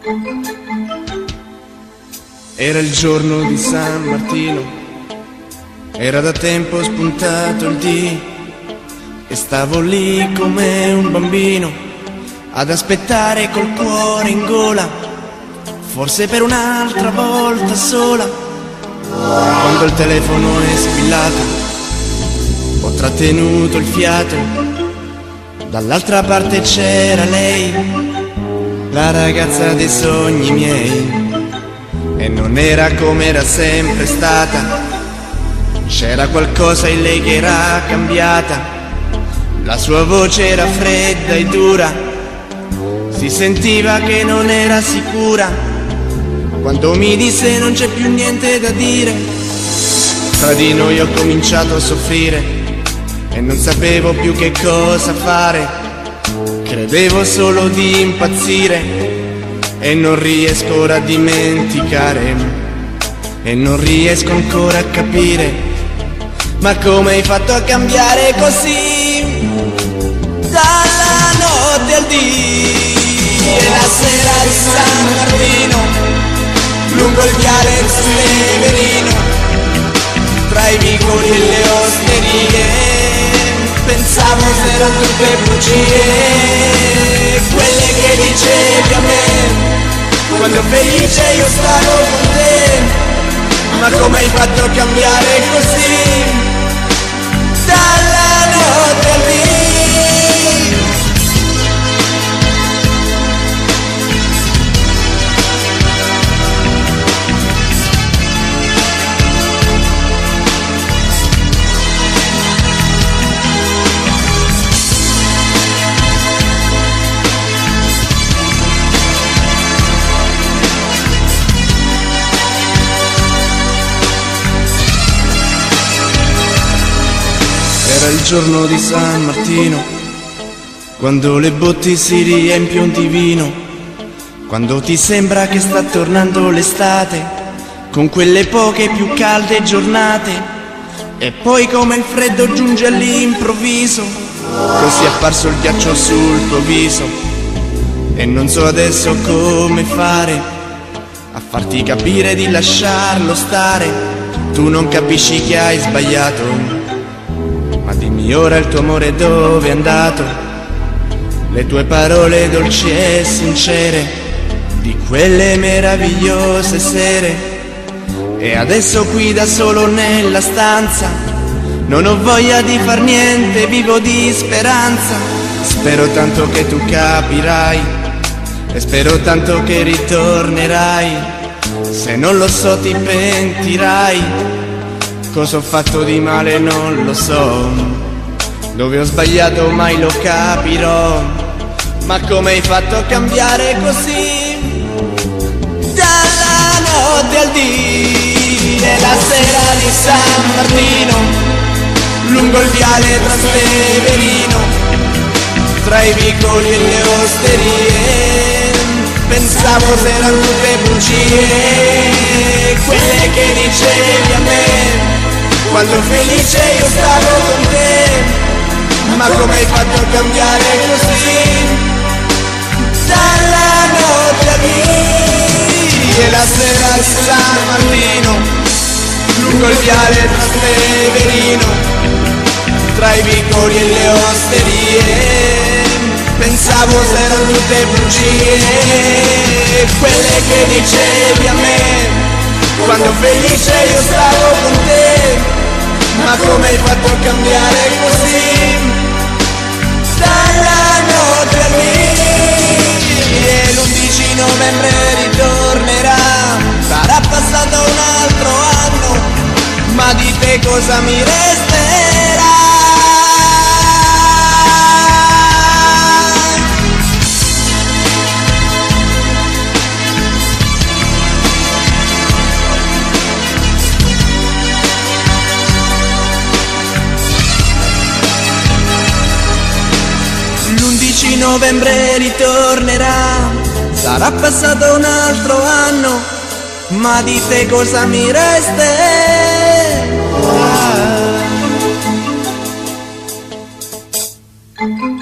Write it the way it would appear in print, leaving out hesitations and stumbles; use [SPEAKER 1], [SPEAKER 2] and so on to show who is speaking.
[SPEAKER 1] Era il giorno di San Martino, era da tempo spuntato il dì e stavo lì come un bambino ad aspettare col cuore in gola, forse per un'altra volta sola. Quando il telefono è squillato, ho trattenuto il fiato, dall'altra parte c'era lei, la ragazza dei sogni miei. E non era come era sempre stata, c'era qualcosa in lei che era cambiata. La sua voce era fredda e dura, si sentiva che non era sicura. Quando mi disse non c'è più niente da dire, tra di noi ho cominciato a soffrire e non sapevo più che cosa fare. Credevo solo di impazzire e non riesco ora a dimenticare, e non riesco ancora a capire, ma come hai fatto a cambiare così? Dalla notte al dì e la sera di San Martino, lungo il viale San Severino, tra i vicoli e le osterie, pensavo se erano tutte bugie, quelle che dicevi a me quando felice io stavo con te. Ma come hai fatto a cambiare così? Dalla notte al dì. Era il giorno di San Martino, quando le botti si riempiono di vino, quando ti sembra che sta tornando l'estate, con quelle poche più calde giornate, e poi come il freddo giunge all'improvviso, così è apparso il ghiaccio sul tuo viso, e non so adesso come fare a farti capire di lasciarlo stare. Tu non capisci che hai sbagliato, ma dimmi ora il tuo amore dove è andato, le tue parole dolci e sincere, di quelle meravigliose sere. E adesso qui da solo nella stanza, non ho voglia di far niente, vivo di speranza. Spero tanto che tu capirai, e spero tanto che ritornerai. Se non lo so ti pentirai. Cosa ho fatto di male non lo so, dove ho sbagliato mai lo capirò. Ma come hai fatto a cambiare così? Dalla notte al dì e la sera di San Martino, lungo il viale tra Severino, tra i vicoli e le osterie, pensavo se erano tutte bugie, quelle che dicevi a me quando felice io stavo con te. Ma come hai fatto a cambiare così? Dalla notte al dì e la sera di San Martino, lungo il viale tra Severino, tra i vicoli e le osterie, pensavo se erano tutte bugie, quelle che dicevi a me quando felice io stavo con te. Ma come hai fatto a cambiare così? Dalla notte al dì e l'11 novembre ritornerà, sarà passato un altro anno, ma di te cosa mi resterà? L'11 novembre ritornerà, sarà passato un altro anno, ma di te cosa mi resterà?